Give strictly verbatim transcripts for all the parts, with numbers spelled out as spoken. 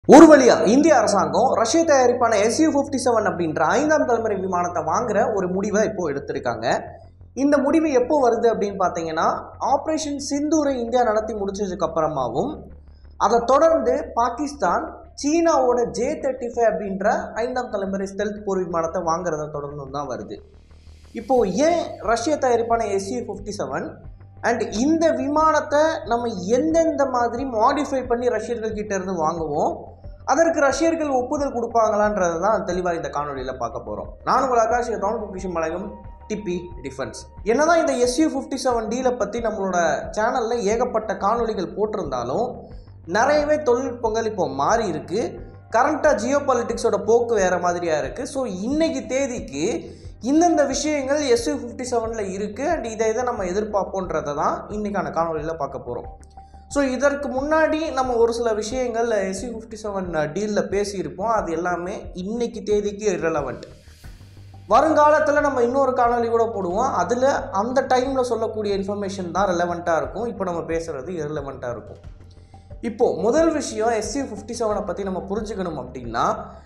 ஒரு வழியா இந்திய அரசாங்கம் ரஷ்ய தயாரிப்பான எஸ் யூ ஃபிஃப்டி செவன் அப்படின்ற ஐந்தாம் தலைமுறை விமானத்தை வாங்குற ஒரு முடிவை இப்போ எடுத்திருக்காங்க. இந்த முடிவு எப்போ வருது அப்படின்னு பார்த்தீங்கன்னா, ஆப்ரேஷன் சிந்தூரை இந்தியா நடத்தி முடிச்சதுக்கு அப்புறமாவும், அதை தொடர்ந்து பாகிஸ்தான் சீனாவோட ஜே தேர்ட்டி ஃபைவ் அப்படின்ற ஐந்தாம் தலைமுறை ஸ்டெல்த் போர் விமானத்தை வாங்குறத தொடர்ந்து தான் வருது. இப்போ ஏன் ரஷ்ய தயாரிப்பான S U fifty seven and இந்த விமானத்தை நம்ம எந்தெந்த மாதிரி மாடிஃபை பண்ணி ரஷ்யர்கள் கிட்ட இருந்து வாங்குவோம், அதற்கு ரஷ்யர்கள் ஒப்புதல் கொடுப்பாங்களான்றது தான் தெளிவாக இந்த காணொலியில் பார்க்க போகிறோம். நான் உங்கள் ஆகாஷ் பொக்கிஷம் வழங்கும் டிபி டிஃபென்ஸ். என்னதான் இந்த எஸ் யூ ஃபிஃப்டி செவன் டீலை பற்றி நம்மளோட சேனலில் ஏகப்பட்ட காணொலிகள் போட்டிருந்தாலும் நிறையவே தொழில்நுட்பங்கள் இப்போ மாறி இருக்குது. கரண்ட்டாக ஜியோ பாலிட்டிக்ஸோட போக்கு வேறு மாதிரியாக இருக்குது. ஸோ இன்றைக்கி தேதிக்கு இந்தந்த விஷயங்கள் எஸ் யூ ஃபிஃப்டி செவனில் இருக்குது அண்ட் இதை இதை நம்ம எதிர்பார்ப்போன்றதை தான் இன்றைக்கான காணொலியில் பார்க்க போகிறோம். ஸோ இதற்கு முன்னாடி நம்ம ஒரு சில விஷயங்கள் எஸ் யூ ஃபிஃப்டி செவன் டீலில் பேசியிருப்போம். அது எல்லாமே இன்றைக்கி தேதிக்கு இரலவெண்ட். வருங்காலத்தில் நம்ம இன்னொரு காணொலி கூட போடுவோம். அதில் அந்த டைமில் சொல்லக்கூடிய இன்ஃபர்மேஷன் தான் ரெலவெண்ட்டாக இருக்கும். இப்போ நம்ம பேசுகிறது இரலவெண்ட்டாக இருக்கும். இப்போது முதல் விஷயம், எஸ் யூ ஃபிஃப்டி செவனை பற்றி நம்ம புரிஞ்சுக்கணும் அப்படின்னா,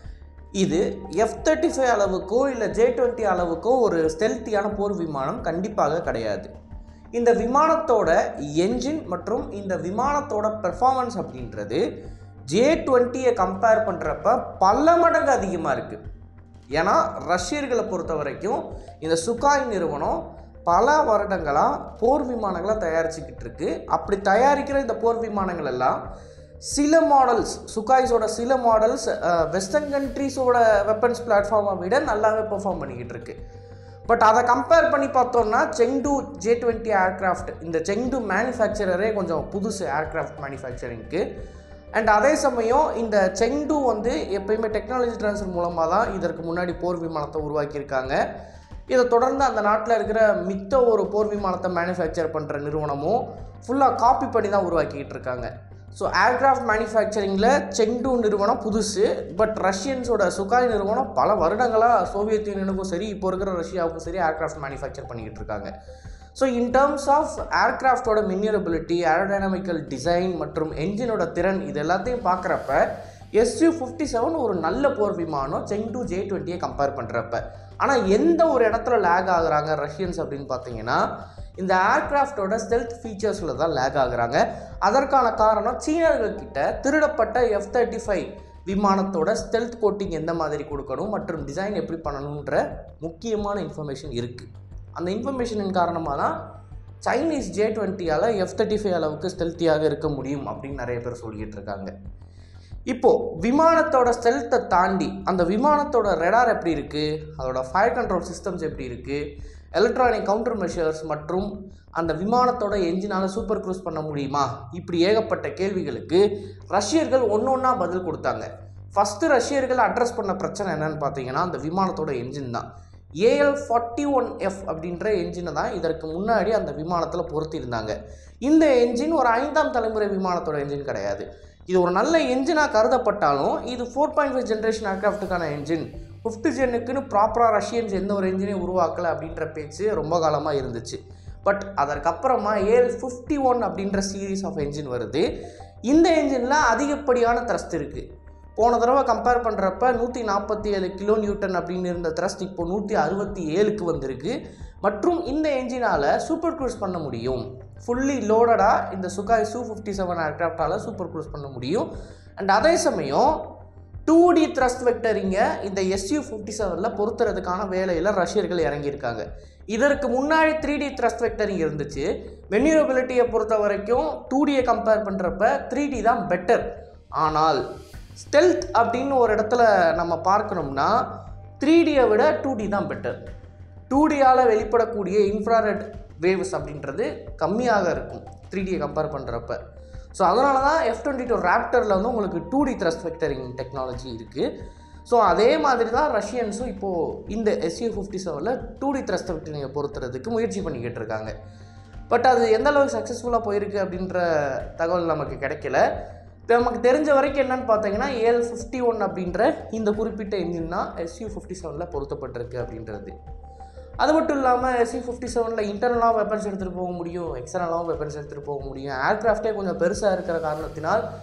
இது எஃப் தேர்ட்டி ஃபைவ் அளவுக்கோ இல்லை ஜே டுவெண்ட்டி அளவுக்கோ ஒரு ஸ்டெல்த்தியான போர் விமானம் கண்டிப்பாக கிடையாது. இந்த விமானத்தோட என்ஜின் மற்றும் இந்த விமானத்தோட பெர்ஃபார்மன்ஸ் அப்படின்றது ஜே டுவெண்ட்டியை கம்பேர் பண்ணுறப்ப பல மடங்கு அதிகமாக இருக்குது. ஏன்னா ரஷ்யர்களை பொறுத்த வரைக்கும் இந்த சுகாய் நிறுவனம் பல வருடங்களாக போர் விமானங்களை தயாரிச்சுக்கிட்டு இருக்கு. அப்படி தயாரிக்கிற இந்த போர் விமானங்கள் எல்லாம் சில மாடல்ஸ், சுகாய்ஸோட சில மாடல்ஸ் வெஸ்டர்ன் கண்ட்ரீஸோட வெப்பன்ஸ் பிளாட்ஃபார்மை விட நல்லாவே பெர்ஃபார்ம் பண்ணிக்கிட்டு இருக்கு. பட் அதை கம்பேர் பண்ணி பார்த்தோம்னா செங்டு ஜே டுவெண்ட்டி ஏர்க்ராஃப்ட், இந்த செங்டு மேனுஃபேக்சரரே கொஞ்சம் புதுசு ஏர்க்ராஃப்ட் மேனுஃபேக்சரிங்க்கு. அண்ட் அதே சமயம் இந்த செங்டு வந்து எப்பயுமே டெக்னாலஜி ட்ரான்ஸ்ஃபர் மூலமாக தான் இதற்கு முன்னாடி போர் விமானத்தை உருவாக்கியிருக்காங்க. இதை தொடர்ந்து அந்த நாட்டில் இருக்கிற மித்த ஒரு போர் விமானத்தை மேனுஃபேக்சர் பண்ணுற நிறுவனமும் ஃபுல்லாக காப்பி பண்ணி தான் உருவாக்கிக்கிட்டு இருக்காங்க. ஸோ ஏர்க்ராஃப்ட் மேனுஃபேக்சரிங்கில் செங்டு நிறுவனம் புதுசு. பட் ரஷ்யன்ஸோட சுகாய் நிறுவனம் பல வருடங்களாக சோவியத் யூனியனுக்கும் சரி இப்போ இருக்கிற ரஷ்யாவுக்கும் சரி ஏர்க்ராஃப்ட் மேனுஃபேக்சர் பண்ணிக்கிட்டு இருக்காங்க. ஸோ இன் டேர்ம்ஸ் ஆஃப் ஏர்க்ராஃப்டோட மினியரபிலிட்டி, ஏரோடைனமிக்கல் டிசைன் மற்றும் என்ஜினோட திறன், இது எல்லாத்தையும் பார்க்குறப்ப எஸ் யூ ஃபிஃப்டி செவன் ஒரு நல்ல போர் விமானம் செங்டு ஜே டுவெண்ட்டியை கம்பேர் பண்ணுறப்ப. ஆனால் எந்த ஒரு இடத்துல லேக் ஆகுறாங்க ரஷ்யன்ஸ் அப்படின்னு பார்த்தீங்கன்னா, இந்த ஏர்க்ராஃப்டோட ஸ்டெல்த் ஃபீச்சர்ஸில் தான் லேக் ஆகுறாங்க. அதற்கான காரணம் சீனர்கள்கிட்ட திருடப்பட்ட எஃப் தேர்ட்டி ஃபைவ் விமானத்தோட ஸ்டெல்த் கோட்டிங் எந்த மாதிரி கொடுக்கணும் மற்றும் டிசைன் எப்படி பண்ணணுன்ற முக்கியமான இன்ஃபர்மேஷன் இருக்குது. அந்த இன்ஃபர்மேஷனின் காரணமாக தான் சைனீஸ் ஜே டுவெண்ட்டியால் எஃப் தேர்ட்டி ஃபைவ் அளவுக்கு ஸ்டெல்த்தியாக இருக்க முடியும் அப்படின்னு நிறைய பேர் சொல்லிக்கிட்டு இருக்காங்க. இப்போது விமானத்தோட ஸ்டெல்த்தை தாண்டி அந்த விமானத்தோட ரெடார் எப்படி இருக்குது, அதோட ஃபயர் கண்ட்ரோல் சிஸ்டம்ஸ் எப்படி இருக்குது, எலக்ட்ரானிக் கவுண்டர் மெஷர்ஸ் மற்றும் அந்த விமானத்தோட என்ஜினால் சூப்பர் க்ரூஸ் பண்ண முடியுமா, இப்படி ஏகப்பட்ட கேள்விகளுக்கு ரஷ்யர்கள் ஒன்று ஒன்றா பதில் கொடுத்தாங்க. ஃபஸ்ட்டு ரஷ்யர்கள் அட்ரஸ் பண்ண பிரச்சனை என்னன்னு பார்த்தீங்கன்னா, அந்த விமானத்தோட என்ஜின் தான். A L forty one F அப்படின்ற என்ஜினை தான் இதற்கு முன்னாடி அந்த விமானத்தில் பொருத்தியிருந்தாங்க. இந்த என்ஜின் ஒரு ஐந்தாம் தலைமுறை விமானத்தோட என்ஜின் கிடையாது. இது ஒரு நல்ல என்ஜினாக கருதப்பட்டாலும் இது ஃபோர் பாயிண்ட் ஃபைவ் ஜென்ரேஷன் ஏர்க்ராஃப்ட்டுக்கான என்ஜின். ஃபிஃப்த் ஜென்னுக்குன்னு ப்ராப்பராக ரஷ்யன்ஸ் எந்த ஒரு என்ஜினையும் உருவாக்கலை அப்படின்ற பேச்சு ரொம்ப காலமாக இருந்துச்சு. பட் அதற்கப்புறமா ஏ எல் ஃபிஃப்டி ஒன் அப்படின்ற சீரீஸ் ஆஃப் என்ஜின் வருது. இந்த என்ஜினில் அதிகப்படியான த்ரஸ்ட் இருக்குது. போன தடவை கம்பேர் பண்ணுறப்ப நூற்றி நாற்பத்தி ஏழு கிலோ நியூட்டன் அப்படின்னு இருந்த த்ரஸ்ட் இப்போ நூற்றி அறுபத்தி ஏழுக்கு வந்திருக்கு. மற்றும் இந்த என்ஜினால் சூப்பர் க்ரூஸ் பண்ண முடியும். ஃபுல்லி லோடடாக இந்த சுகாய் சூ ஃபிஃப்டி செவன் ஏர்க்ராஃப்டால் சூப்பர் க்ரூஸ் பண்ண முடியும். அண்ட் அதே சமயம் டூ டி த்ரஸ்ட் வெக்டரிங்க இந்த எஸ் யூ ஃபிஃப்டி செவனில் பொறுத்துறதுக்கான வேலையில் ரஷ்யர்கள் இறங்கியிருக்காங்க. இதற்கு முன்னாடி த்ரீ டி த்ரஸ்ட் வெக்டரிங் இருந்துச்சு. மெனியூரபிலிட்டியை பொறுத்த வரைக்கும் டூ டியை கம்பேர் பண்ணுறப்ப த்ரீ டி தான் பெட்டர். ஆனால் ஸ்டெல்த் அப்படின்னு ஒரு இடத்துல நம்ம பார்க்கணும்னா த்ரீ டியை விட டூ டி தான் பெட்டர். டூ டியால் வெளிப்படக்கூடிய இன்ஃப்ராரெட் வேவ்ஸ் அப்படின்றது கம்மியாக இருக்கும் த்ரீ டியை கம்பேர் பண்ணுறப்ப. ஸோ அதனால தான் எஃப் டுவெண்ட்டி டூ ராப்டரில் வந்து உங்களுக்கு two D thrust vectoring technology இருக்குது. ஸோ அதே மாதிரி தான் ரஷ்யன்ஸும் இப்போது இந்த எஸ் யூ ஃபிஃப்டி செவனில் டூ டி த்ரஸ்ட் வெக்டரிங்கை பொறுத்துறதுக்கு முயற்சி பண்ணிக்கிட்டு இருக்காங்க. பட் அது எந்த அளவுக்கு சக்ஸஸ்ஃபுல்லாக போயிருக்கு அப்படின்ற தகவல் நமக்கு கிடைக்கல. இப்போ நமக்கு தெரிஞ்ச வரைக்கும் என்னென்னு பார்த்தீங்கன்னா ஏ எல் ஃபிஃப்டி ஒன் அப்படின்ற இந்த குறிப்பிட்ட என்ஜின் தான் எஸ் யூ ஃபிஃப்டி செவனில் பொருத்தப்பட்டிருக்கு அப்படின்றது. அது மட்டும் இல்லாமல் எஸ் யூ ஃபிஃப்டி செவனில் இன்டர்னலாகவும் வெப்பன்ஸ் எடுத்துகிட்டு போக முடியும், எக்ஸ்டர்னலாகவும் வெப்பன்ஸ் எடுத்துகிட்டு போக முடியும். ஏர்க்ராஃப்டே கொஞ்சம் பெருசாக இருக்கிற காரணத்தினால்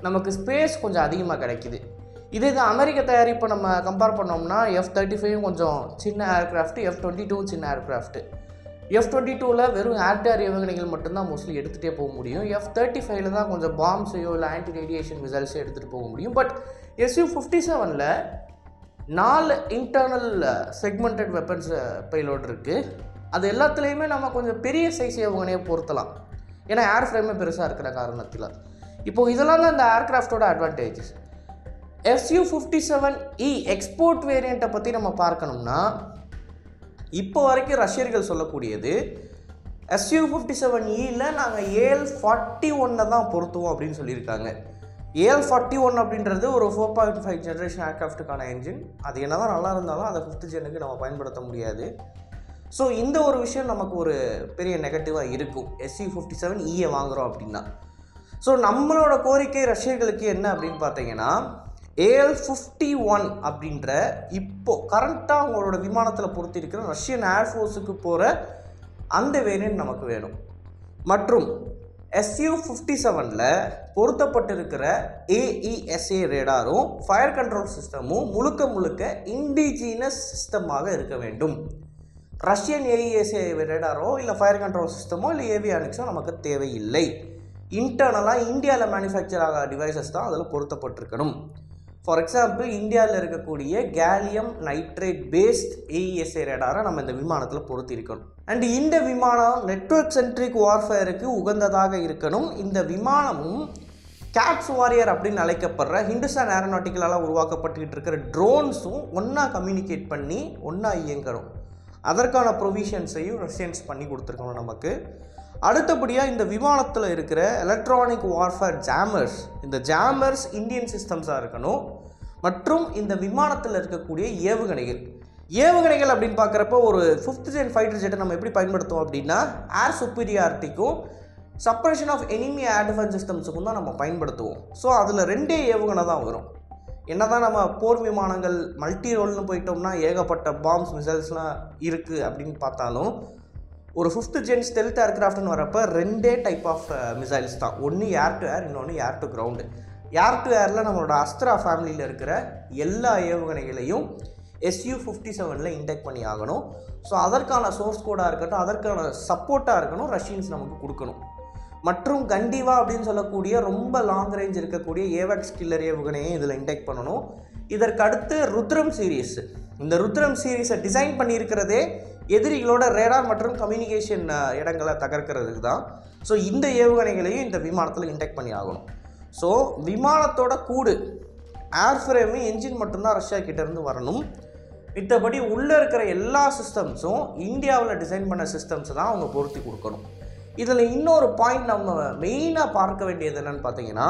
நமக்கு ஸ்பேஸ் கொஞ்சம் அதிகமாக கிடைக்குது. இதே இது அமெரிக்க தயாரிப்பை நம்ம கம்பேர் பண்ணோம்னா எஃப் தேர்ட்டி ஃபைவும் கொஞ்சம் சின்ன ஏர்க்ராஃப்ட்டு, எஃப் டுவெண்ட்டி டூவும் சின்ன ஏர்க்ராஃப்ட்டு. எஃப் டுவெண்ட்டி டூவில் வெறும் ஏர் டு ஏர் ஏவுகணைகள் மட்டும்தான் மோஸ்ட்லி எடுத்துகிட்டே போக முடியும். எஃப் தேர்ட்டி ஃபைவ்ல தான் கொஞ்சம் பாம்ஸையோ இல்லை ஆன்டி ரேடியேஷன் மிசைல்ஸோ எடுத்துகிட்டு போக முடியும். பட் எஸ்யூ ஃபிஃப்டி செவனில் நாலு இன்டர்னல் செக்மெண்டட் வெப்பன்ஸ் பைலோட் இருக்குது. அது எல்லாத்துலேயுமே நம்ம கொஞ்சம் பெரிய சைஸ் ஏவுகணையை பொறுத்தலாம், ஏன்னா ஏர் ஃப்ரேமே பெருசாக இருக்கிற காரணத்தில். இப்போது இதெல்லாம் தான் இந்த ஏர்க்ராஃப்டோட advantages. SU fifty seven E export வேரியண்ட்டை பற்றி நம்ம பார்க்கணும்னா இப்போ வரைக்கும் ரஷ்யர்கள் சொல்லக்கூடியது எஸ்யூ ஃபிஃப்டி செவன் இயில் நாங்கள் ஏஎல் ஃபார்ட்டி ஒன்னை தான் பொருத்துவோம் அப்படின்னு சொல்லியிருக்காங்க. ஏஎல் ஃபார்ட்டி ஒன் அப்படின்றது ஒரு ஃபோர் பாயிண்ட் ஃபைவ் ஜென்ரேஷன் ஏர்க்ராஃப்ட்டுக்கான என்ஜின். அது என்ன தான் நல்லா இருந்தாலும் அதை ஃபிஃப்த் ஜெனுக்கு நம்ம பயன்படுத்த முடியாது. ஸோ இந்த ஒரு விஷயம் நமக்கு ஒரு பெரிய நெகட்டிவாக இருக்கும் எஸ்யூ ஃபிஃப்டி செவன் இயை வாங்குகிறோம் அப்படின்னா. ஸோ நம்மளோட கோரிக்கை ரஷ்யர்களுக்கு என்ன அப்படின்னு பார்த்தீங்கன்னா, ஏஎல் ஃபிஃப்டி ஒன் அப்படின்ற இப்போது கரண்ட்டாக அவங்களோட விமானத்தில் பொறுத்திருக்கிற ரஷ்யன் ஏர்ஃபோர்ஸுக்கு போகிற அந்த வேரியன்ட் நமக்கு வேணும். மற்றும் எஸ்யூ ஃபிஃப்டி செவனில் பொருத்தப்பட்டிருக்கிற ஏஇஎஸ்ஏ ரேடாரும் ஃபயர் கண்ட்ரோல் சிஸ்டமும் முழுக்க முழுக்க இண்டிஜினஸ் சிஸ்டமாக இருக்க வேண்டும். ரஷ்யன் ஏஇஎஸ்ஏ ரேடாரோ இல்லை ஃபயர் கண்ட்ரோல் சிஸ்டமோ இல்லை ஏவியானிக்ஸோ நமக்கு தேவையில்லை. இன்டர்னலாக இந்தியாவில் மேனுஃபேக்சர் ஆகிற டிவைசஸ் தான் அதில் பொருத்தப்பட்டிருக்கணும். ஃபார் எக்ஸாம்பிள், இந்தியாவில் இருக்கக்கூடிய கேலியம் நைட்ரேட் பேஸ்ட் ஏஇஎஸ்ஏ ரேடாரை நம்ம இந்த விமானத்தில் பொருத்திருக்கணும். அண்ட் இந்த விமானம் நெட்வொர்க் சென்ட்ரிக் வார்ஃபேருக்கு உகந்ததாக இருக்கணும். இந்த விமானமும் கேட்ஸ் வாரியர் அப்படின்னு அழைக்கப்படுற ஹிந்துஸ்தான் ஏரோநாட்டிக்கலால் உருவாக்கப்பட்டுக்கிட்டு இருக்கிற ட்ரோன்ஸும் ஒன்றா கம்யூனிகேட் பண்ணி ஒன்றா இயங்கணும். அதற்கான ப்ரொவிஷன்ஸையும் ரஷ்யன்ஸ் பண்ணி கொடுத்துருக்கணும் நமக்கு. அடுத்தபடியாக இந்த விமானத்தில் இருக்கிற எலக்ட்ரானிக் வார்ஃபேர் ஜாமர்ஸ், இந்த ஜாமர்ஸ் இந்தியன் சிஸ்டம்ஸாக இருக்கணும். மற்றும் இந்த விமானத்தில் இருக்கக்கூடிய ஏவுகணைகள் ஏவுகணைகள் அப்படின்னு பார்க்குறப்போ ஒரு ஃபிஃப்த் ஜென் ஃபைட்டர் ஜெட்டை நம்ம எப்படி பயன்படுத்துவோம் அப்படின்னா ஏர் சுப்பீரியாரிட்டிக்கும் suppression of enemy air defence சிஸ்டம்ஸுக்கும் தான் நம்ம பயன்படுத்துவோம். ஸோ அதில் ரெண்டே ஏவுகணை தான் வரும். என்ன தான் நம்ம போர் விமானங்கள் மல்டி ரோல்னு போயிட்டோம்னா ஏகப்பட்ட பாம்ஸ் மிசைல்ஸ்லாம் இருக்குது அப்படின்னு பார்த்தாலும் ஒரு ஃபிஃப்த் ஜென் ஸ்டெல்த் ஏர்க்ராஃப்ட்னு வரப்போ ரெண்டே டைப் ஆஃப் மிசைல்ஸ் தான். ஒன்று ஏர் டு ஏர், இன்னொன்று air to ground. Air to ஏரில் நம்மளோட அஸ்த்ரா ஃபேமிலியில் இருக்கிற எல்லா ஏவுகணைகளையும் எஸ்யூ ஃபிஃப்டி செவனில் இன்டெக்ட் பண்ணி ஆகணும். ஸோ அதற்கான சோர்ஸ் கோடாக இருக்கட்டும், அதற்கான சப்போர்ட்டாக இருக்கணும், ரஷ்யன்ஸ் நமக்கு கொடுக்கணும். மற்றும் கண்டிவா அப்படின்னு சொல்லக்கூடிய ரொம்ப லாங் ரேஞ்ச் இருக்கக்கூடிய ஏவாக்ஸ் கில்லர் ஏவுகணையை இதில் இன்டெக்ட் பண்ணணும். இதற்கடுத்து ருத்ரம் சீரீஸ், இந்த ருத்ரம் சீரீஸை டிசைன் பண்ணியிருக்கிறதே எதிரிகளோட ரேடார் மற்றும் கம்யூனிகேஷன் இடங்களை தகர்க்கிறதுக்கு தான். ஸோ இந்த ஏவுகணைகளையும் இந்த விமானத்தில் இன்டெக்ட் பண்ணி ஆகணும். ஸோ விமானத்தோட கூடு ஏர் ஃப்ரேமு என்ஜின் மட்டும்தான் ரஷ்யா கிட்டேருந்து வரணும். மித்தபடி உள்ளே இருக்கிற எல்லா சிஸ்டம்ஸும் இந்தியாவில் டிசைன் பண்ண சிஸ்டம்ஸ் தான் அவங்க பொருத்தி கொடுக்கணும். இதில் இன்னொரு பாயிண்ட் நம்ம மெயினாக பார்க்க வேண்டியது என்னென்னு பார்த்தீங்கன்னா,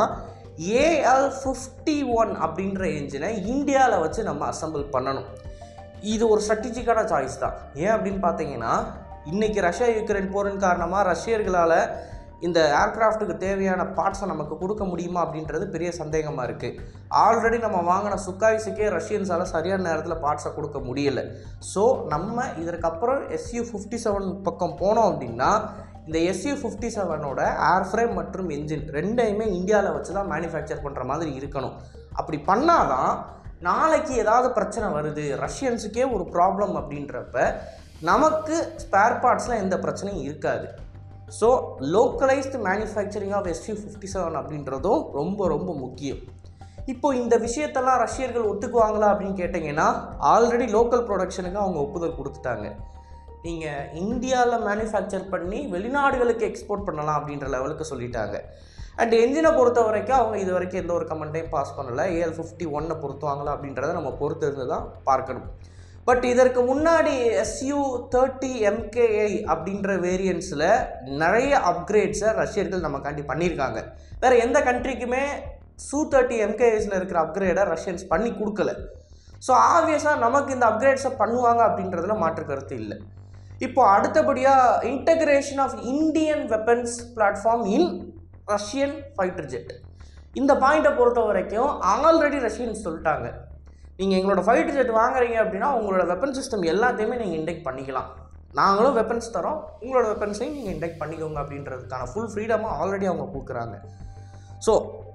ஏஎல் ஃபிஃப்டி ஒன் அப்படின்ற என்ஜினை இந்தியாவில் வச்சு நம்ம அசம்பிள் பண்ணணும். இது ஒரு ஸ்ட்ராட்டஜிக்கான சாய்ஸ் தான். ஏன் அப்படின்னு பார்த்தீங்கன்னா, இன்றைக்கி ரஷ்யா யுக்ரைன் போரின் காரணமாக ரஷ்யர்களால் இந்த ஏர்க்ராஃப்ட்டுக்கு தேவையான பார்ட்ஸை நமக்கு கொடுக்க முடியுமா அப்படின்றது பெரிய சந்தேகமாக இருக்குது. ஆல்ரெடி நம்ம வாங்கின சுக்காய்ஸுக்கே ரஷ்யன்ஸால் சரியான நேரத்தில் பார்ட்ஸை கொடுக்க முடியலை. ஸோ நம்ம இதற்கப்புறம் எஸ்யூ ஃபிஃப்டி செவன் பக்கம் போனோம் அப்படின்னா இந்த எஸ்யூ ஃபிஃப்டி செவனோட ஏர் ஃப்ரேம் மற்றும் என்ஜின் ரெண்டையுமே இந்தியாவில் வச்சு தான் மேனுஃபேக்சர் பண்ணுற மாதிரி இருக்கணும். அப்படி பண்ணால் தான் நாளைக்கு ஏதாவது பிரச்சனை வருது, ரஷ்யன்ஸுக்கே ஒரு ப்ராப்ளம் அப்படின்றப்ப நமக்கு ஸ்பேர் பார்ட்ஸில் எந்த பிரச்சனையும் இருக்காது. So localised manufacturing of SU fifty seven அப்படின்றதும் ரொம்ப ரொம்ப முக்கியம். இப்போது இந்த விஷயத்தெல்லாம் ரஷ்யர்கள் ஒத்துக்குவாங்களா அப்படின்னு கேட்டிங்கன்னா, ஆல்ரெடி லோக்கல் ப்ரொடக்ஷனுக்கு அவங்க ஒப்புதல் கொடுத்துட்டாங்க. நீங்கள் இந்தியாவில் மேனுஃபேக்சர் பண்ணி வெளிநாடுகளுக்கு எக்ஸ்போர்ட் பண்ணலாம் அப்படின்ற லெவலுக்கு சொல்லிட்டாங்க. அண்ட் என்ஜினை பொறுத்த வரைக்கும் அவங்க இது வரைக்கும் எந்த ஒரு கமெண்ட்டையும் பாஸ் பண்ணலை. ஏஎல் ஃபிஃப்டி ஒன்னை பொறுத்துவாங்களா அப்படின்றத நம்ம பொறுத்து இருந்து தான் பார்க்கணும். பட் இதற்கு முன்னாடி எஸ்யூ தேர்ட்டி எம்கேஐ அப்படின்ற வேரியன்ஸில் நிறைய அப்கிரேட்ஸை ரஷ்யர்கள் நமக்காண்டி பண்ணியிருக்காங்க. வேறு எந்த கண்ட்ரிக்குமே சூ தேர்ட்டி எம்கேஐஸில் இருக்கிற அப்கிரேடை ரஷ்யன்ஸ் பண்ணி கொடுக்கல. ஸோ ஆப்வியஸாக நமக்கு இந்த அப்கிரேட்ஸை பண்ணுவாங்க அப்படின்றதுல மாற்று கருத்து இல்லை. இப்போ அடுத்தபடியாக integration of Indian weapons platform in Russian fighter jet. இந்த பாயிண்ட்டை பொறுத்த வரைக்கும் ஆல்ரெடி ரஷ்யன்ஸ் சொல்லிட்டாங்க, நீங்கள் எங்களோட ஃபைட்டர் ஜெட் வாங்குறீங்க அப்படின்னா உங்களோட வெப்பன் சிஸ்டம் எல்லாத்தையுமே நீங்கள் இன்டெக்ட் பண்ணிக்கலாம், நாங்களும் வெப்பன்ஸ் தரோம், உங்களோட வெப்பன்ஸையும் நீங்கள் இன்டெக்ட் பண்ணிக்கோங்க அப்படின்றதுக்கான ஃபுல் ஃப்ரீடமாக ஆல்ரெடி அவங்க கொடுக்குறாங்க. ஸோ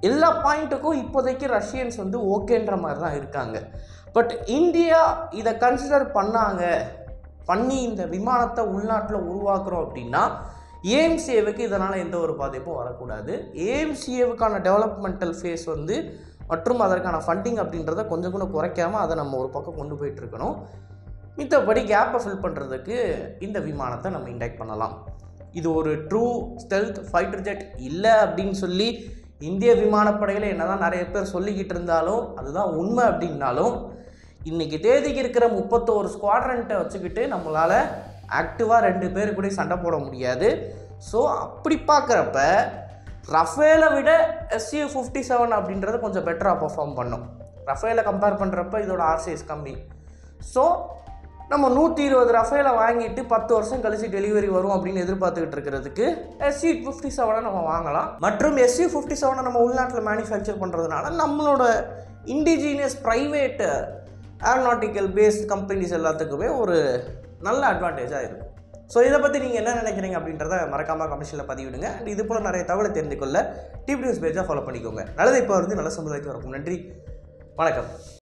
எல்லா பாயிண்ட்டுக்கும் இப்போதைக்கு ரஷ்யன்ஸ் வந்து ஓகேன்ற மாதிரி தான் இருக்காங்க. பட் இந்தியா இதை கன்சிடர் பண்ணாங்க, பண்ணி இந்த விமானத்தை உள்நாட்டில் உருவாக்குறோம் அப்படின்னா ஏஎம்சிஏவுக்கு இதனால் எந்த ஒரு பாதிப்பும் வரக்கூடாது. ஏஎம்சிஏவுக்கான டெவலப்மெண்டல் ஃபேஸ் வந்து மற்றும் அதற்கான ஃபண்டிங் அப்படின்றத கொஞ்சம் கூட குறைக்காமல் அதை நம்ம ஒரு பக்கம் கொண்டு போயிட்டுருக்கணும். மித்தபடி கேப்பை ஃபில் பண்ணுறதுக்கு இந்த விமானத்தை நம்ம இன்டெக்ட் பண்ணலாம். இது ஒரு ட்ரூ ஸ்டெல்த் ஃபைட்டர் ஜெட் இல்லை அப்படின்னு சொல்லி இந்திய விமானப்படையில் என்ன தான் நிறைய பேர் சொல்லிக்கிட்டு இருந்தாலும் அதுதான் உண்மை அப்படின்னாலும் இன்றைக்கி தேதிக்கு இருக்கிற முப்பத்தோரு ஸ்குவாட்ரன்ட்டை வச்சுக்கிட்டு நம்மளால் ஆக்டிவாக ரெண்டு பேர் கூட சண்டை போட முடியாது. ஸோ அப்படி பார்க்குறப்ப ரஃபேலை விட எஸ்யூ ஃபிஃப்டி செவன் அப்படின்றது கொஞ்சம் பெட்டராக பர்ஃபார்ம் பண்ணும். ரஃபேலை கம்பேர் பண்ணுறப்ப இதோட ஆர்சிஎஸ் கம்மி. ஸோ நம்ம நூற்றி இருபது ரஃபேலை வாங்கிட்டு பத்து வருஷம் கழிச்சு டெலிவரி வரும் அப்படின்னு எதிர்பார்த்துக்கிட்டு இருக்கிறதுக்கு எஸ்யூ ஃபிஃப்டி செவனை நம்ம வாங்கலாம். மற்றும் எஸ்யூ ஃபிஃப்டி செவனை நம்ம உள்நாட்டில் மேனுஃபேக்சர் பண்ணுறதுனால நம்மளோட indigenous private aeronautical based companies எல்லாத்துக்குமே ஒரு நல்ல அட்வான்டேஜாக இருக்கும். ஸோ இதை பற்றி நீங்கள் என்ன நினைக்கிறீங்க அப்படின்றத மறக்காமல் கமெண்ட்ஸில் பதிவிடுங்க. அண்ட் இது போல் நிறைய தகவலை தெரிந்து கொள்ள டிவி நியூஸ் பேஜாக ஃபாலோ பண்ணிக்கோங்க. நல்லது இப்போ வந்து நல்ல சமுதாயத்துக்கு வரக்கும். நன்றி, வணக்கம்.